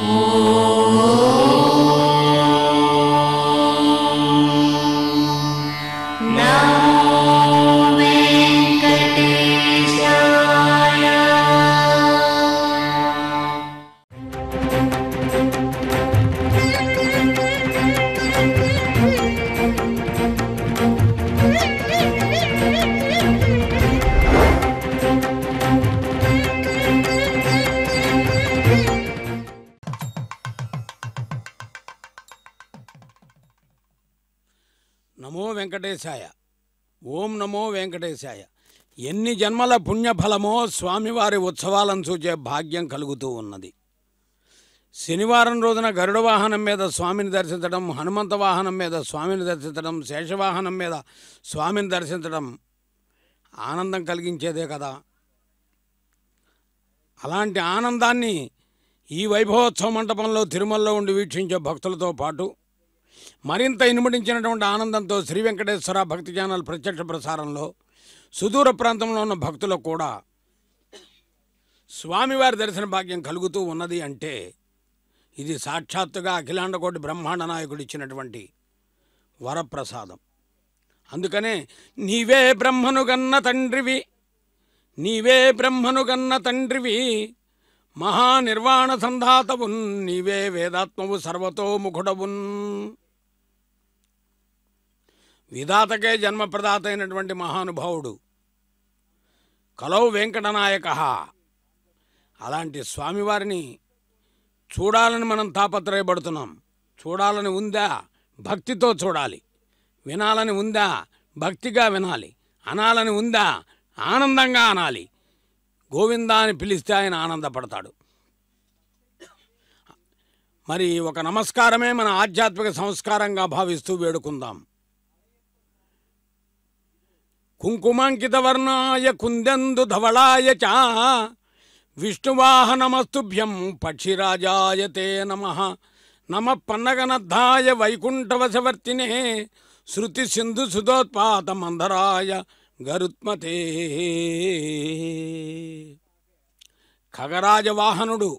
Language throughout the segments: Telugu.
నమో వెంకటేశాయ. ఓం నమో వెంకటేశాయ. ఎన్ని జన్మల పుణ్యఫలమో స్వామివారి ఉత్సవాలను చూచే భాగ్యం కలుగుతూ ఉన్నది. శనివారం రోజున గరుడ వాహనం మీద స్వామిని దర్శించడం, హనుమంత వాహనం మీద స్వామిని దర్శించడం, శేషవాహనం మీద స్వామిని దర్శించడం ఆనందం కలిగించేదే కదా. అలాంటి ఆనందాన్ని ఈ వైభవోత్సవ మంటపంలో తిరుమలలో ఉండి వీక్షించే భక్తులతో పాటు మరింత ఇనుమడించినటువంటి ఆనందంతో శ్రీ వెంకటేశ్వర భక్తి ఛానల్ ప్రత్యక్ష ప్రసారంలో సుదూర ప్రాంతంలో ఉన్న భక్తులకు కూడా స్వామివారి దర్శన భాగ్యం కలుగుతూ ఉన్నది అంటే ఇది సాక్షాత్తుగా అఖిలాండకోటి బ్రహ్మాండ నాయకుడు ఇచ్చినటువంటి వరప్రసాదం. అందుకనే నీవే బ్రహ్మను గన్న తండ్రివి, నీవే బ్రహ్మను గన్న తండ్రివి, మహానిర్వాణ సంధాతవున్, నీవే వేదాత్మవు సర్వతోముఖుడవున్. విధాతకే జన్మప్రదాత అయినటువంటి మహానుభావుడు కలౌ వెంకటనాయక. అలాంటి స్వామివారిని చూడాలని మనం తాపత్రయపడుతున్నాం. చూడాలని ఉందా? భక్తితో చూడాలి. వినాలని ఉందా? భక్తిగా వినాలి. అనాలని ఉందా? ఆనందంగా అనాలి. గోవిందా అని పిలిస్తే ఆయన ఆనందపడతాడు. మరి ఒక నమస్కారమే మన ఆధ్యాత్మిక సంస్కారంగా భావిస్తూ వేడుకుందాం. కుంకుమాంకిత వర్ణాయ కుందెందు ధవళాయ చ విష్ణువాహనమస్తుభ్యం పక్షిరాజాయ తే నమః. నమః పన్నగనద్ధాయ వైకుంఠవశవర్తినే శృతి సింధు సుధోత్పాత మందరాయ గరుత్మతే. ఖగరాజవాహనుడు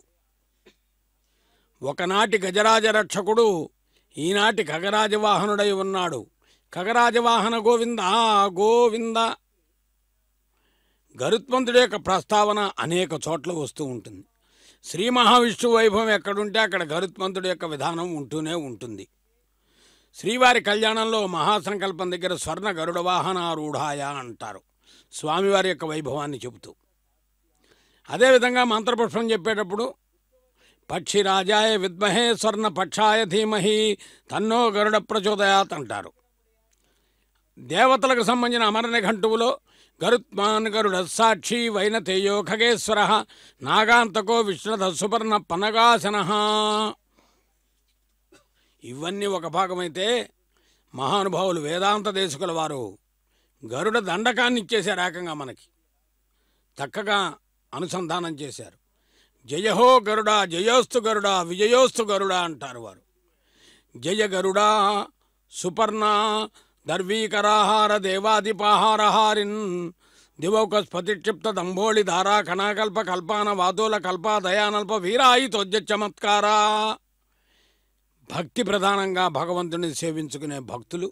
ఒకనాటి గజరాజ రక్షకుడు, ఈనాటి ఖగరాజవాహనుడై ఉన్నాడు. ఖగరాజవాహన గోవింద గోవింద. గరుత్మంతుడి యొక్క ప్రస్తావన అనేక చోట్ల వస్తూ ఉంటుంది. శ్రీ మహావిష్ణువు వైభవం ఎక్కడుంటే అక్కడ గరుత్మంతుడి యొక్క విధానం ఉంటూనే ఉంటుంది. శ్రీవారి కళ్యాణంలో మహాసంకల్పం దగ్గర స్వర్ణ గరుడ వాహనారూఢాయ అంటారు స్వామివారి యొక్క వైభవాన్ని చెబుతూ. అదేవిధంగా మంత్రపుష్పం చెప్పేటప్పుడు పక్షిరాజాయ విద్మహే స్వర్ణ పక్షాయ ధీమహి తన్నో గరుడ ప్రచోదయాత్ అంటారు. దేవతలకు సంబంధించిన అమరనిఘంటువులో గరుత్మాన్ గరుడ సాక్షి వైనతేయో ఖగేశ్వర నాగాంతకో విష్ణుధ సుపర్ణ పనగాసన. ఇవన్నీ ఒక భాగమైతే మహానుభావులు వేదాంత దేశకుల వారు గరుడ దండకాన్ని ఇచ్చేశారు. ఏకంగా మనకి చక్కగా అనుసంధానం చేశారు. జయహో గరుడ, జయోస్తు గరుడ, విజయోస్తు గరుడ అంటారు వారు. జయ గరుడ సుపర్ణ దర్వీకరాహార దేవాదిపాహారహారిన్ దివౌకస్పతిక్షిప్త దంభోళి ధారా కణాకల్ప కల్పాన వాతోల కల్ప దయానల్ప వీరాయితోజ్య చమత్కారా. భక్తి ప్రధానంగా భగవంతుని సేవించుకునే భక్తులు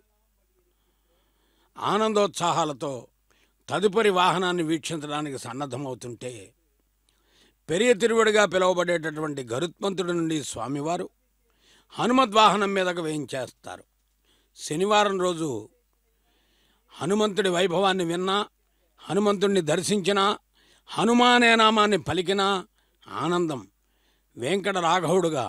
ఆనందోత్సాహాలతో తదుపరి వాహనాన్ని వీక్షించడానికి సన్నద్ధమవుతుంటే పెరియ తిరువడిగా పిలువబడేటటువంటి గరుత్మంతుడి నుండి స్వామివారు హనుమద్వాహనం మీదకు వేయించేస్తారు. శనివారం రోజు హనుమంతుడి వైభవాన్ని విన్నా, హనుమంతుడిని దర్శించినా, హనుమానే నామాన్ని పలికినా ఆనందం వెంకట రాఘవుడుగా.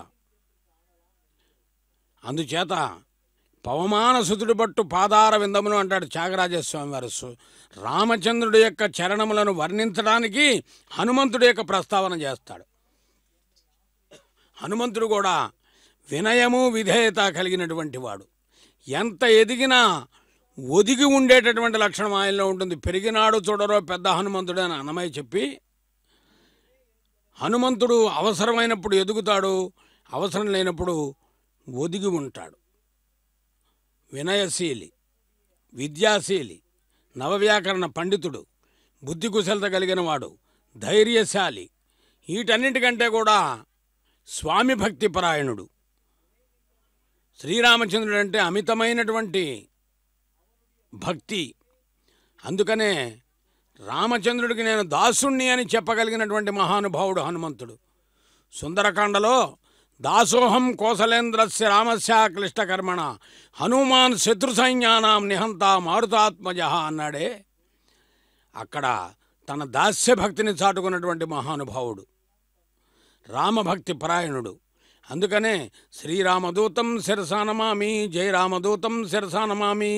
అందుచేత పవమాన సుతుడి పట్టు పాదార విందమును అంటాడు త్యాగరాజస్వామి వారు. రామచంద్రుడి యొక్క చరణములను వర్ణించడానికి హనుమంతుడి యొక్క ప్రస్తావన చేస్తాడు. హనుమంతుడు కూడా వినయము విధేయత కలిగినటువంటి వాడు. ఎంత ఎదిగినా ఒదిగి ఉండేటటువంటి లక్షణం ఆయనలో ఉంటుంది. పెరిగినాడు చూడరో పెద్ద హనుమంతుడు అని అన్నమయ్య చెప్పి, హనుమంతుడు అవసరమైనప్పుడు ఎదుగుతాడు, అవసరం లేనప్పుడు ఒదిగి ఉంటాడు. వినయశీలి, విద్యాశీలి, నవవ్యాకరణ పండితుడు, బుద్ధి కుశలత కలిగిన వాడు, ధైర్యశాలి. వీటన్నిటికంటే కూడా స్వామి భక్తి పరాయణుడు. శ్రీరామచంద్రుడు అంటే అమితమైనటువంటి భక్తి. అందుకనే రామచంద్రుడికి నేను దాసుణ్ణి అని చెప్పగలిగినటువంటి మహానుభావుడు హనుమంతుడు. సుందరకాండలో దాసోహం కోసలేంద్రస్య రామస్య క్లిష్టకర్మణ హనుమాన్ శత్రు సైన్యానాం నిహంత మారుతాత్మజ అన్నాడే, అక్కడ తన దాస్య భక్తిని చాటుకున్నటువంటి మహానుభావుడు, రామభక్తి పరాయణుడు. అందుకనే శ్రీరామదూతం శిరసానమామి, జయ రామదూతం శిరసానమామి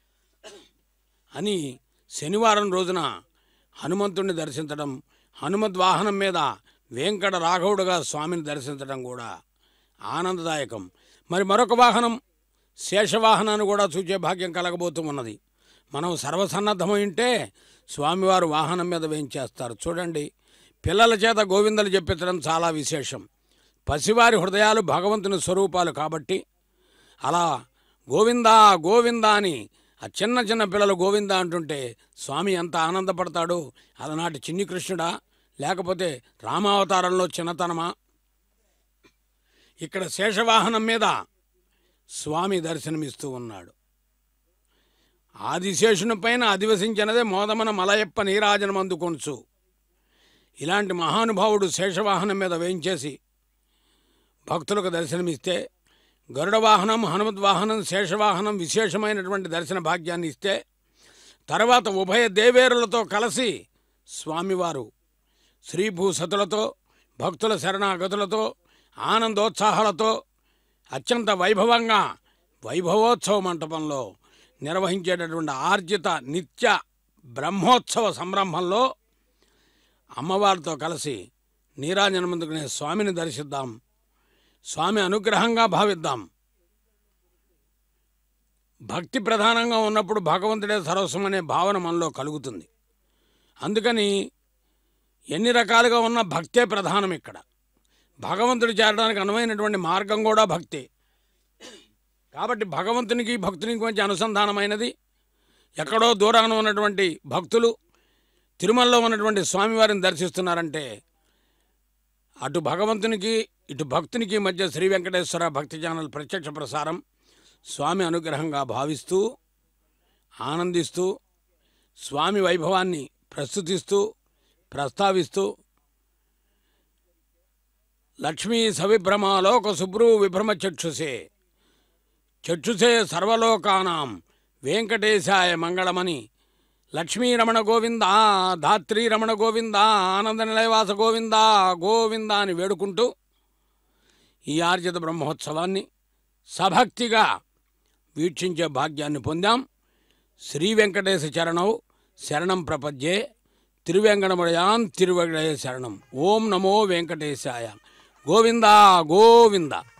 అని శనివారం రోజున హనుమంతుడిని దర్శించడం, హనుమద్వాహనం మీద వెంకట రాఘవుడుగా స్వామిని దర్శించడం కూడా ఆనందదాయకం. మరి మరొక వాహనం శేషవాహనాన్ని కూడా చూచే భాగ్యం కలగబోతూ ఉన్నది. మనం సర్వసన్నద్ధమైంటే స్వామివారు వాహనం మీద వేయించేస్తారు. చూడండి, పిల్లల చేత గోవిందలు చెప్పించడం చాలా విశేషం. పసివారి హృదయాలు భగవంతుని స్వరూపాలు కాబట్టి అలా గోవిందా గోవిందా అని ఆ చిన్న చిన్న పిల్లలు గోవిందా అంటుంటే స్వామి ఎంత ఆనందపడతాడో. అలనాటి చిన్ని కృష్ణుడా, లేకపోతే రామావతారంలో చిన్నతనమా? ఇక్కడ శేషవాహనం మీద స్వామి దర్శనమిస్తూ ఉన్నాడు. ఆదిశేషుని పైన అధివసించినదే మోదమన మలయప్ప నీరాజనం అందుకొంచు. ఇలాంటి మహానుభావుడు శేషవాహనం మీద వేయించేసి భక్తులకు దర్శనమిస్తే, గరుడ వాహనం, హనుమద్వాహనం, శేషవాహనం విశేషమైనటువంటి దర్శన భాగ్యాన్ని ఇస్తే, తర్వాత ఉభయ దేవేరులతో కలిసి స్వామివారు శ్రీభూసతులతో, భక్తుల శరణాగతులతో, ఆనందోత్సాహాలతో అత్యంత వైభవంగా వైభవోత్సవ మంటపంలో నిర్వహించేటటువంటి ఆర్జిత నిత్య బ్రహ్మోత్సవ సంరంభంలో అమ్మవారితో కలిసి నీరాజనమందుకునే స్వామిని దర్శిద్దాం, స్వామి అనుగ్రహంగా భావిద్దాం. భక్తి ప్రధానంగా ఉన్నప్పుడు భగవంతుడే సర్వస్వం అనే భావన మనలో కలుగుతుంది. అందుకని ఎన్ని రకాలుగా ఉన్న భక్తే ప్రధానం. ఇక్కడ భగవంతుడు చేరడానికి అనువైనటువంటి మార్గం కూడా భక్తే. కాబట్టి భగవంతునికి భక్తునికి మధ్య అనుసంధానమైనది. ఎక్కడో దూరాన ఉన్నటువంటి భక్తులు తిరుమలలో ఉన్నటువంటి స్వామివారిని దర్శిస్తున్నారంటే అటు భగవంతునికి ఇటు భక్తునికి మధ్య శ్రీ వెంకటేశ్వర భక్తి ఛానల్ ప్రత్యక్ష ప్రసారం స్వామి అనుగ్రహంగా భావిస్తూ ఆనందిస్తూ స్వామి వైభవాన్ని ప్రస్తుతిస్తూ ప్రస్తావిస్తూ లక్ష్మీ సవిభ్రమాలోక శుభ్రూ విభ్రమ చక్షుసే చక్షుసే సర్వలోకానాం వెంకటేశాయ మంగళమని లక్ష్మీరమణ గోవింద, ధాత్రీరమణ గోవింద, ఆనంద నిలయవాస గోవింద గోవింద అని వేడుకుంటూ ఈ ఆర్జిత బ్రహ్మోత్సవాన్ని సభక్తిగా వీక్షించే భాగ్యాన్ని పొందాం. శ్రీ వెంకటేశ చరణౌ శరణం ప్రపద్యే, తిరువెంకటముడయాన్ తిరువగడయ శరణం. ఓం నమో వెంకటేశాయ. గోవింద గోవింద.